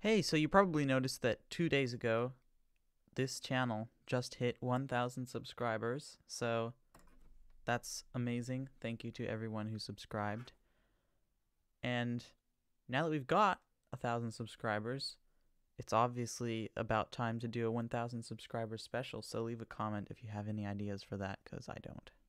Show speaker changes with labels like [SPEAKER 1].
[SPEAKER 1] Hey, so you probably noticed that 2 days ago, this channel just hit 1,000 subscribers. So that's amazing. Thank you to everyone who subscribed. And now that we've got 1,000 subscribers, it's obviously about time to do a 1,000 subscribers special. So leave a comment if you have any ideas for that, because I don't.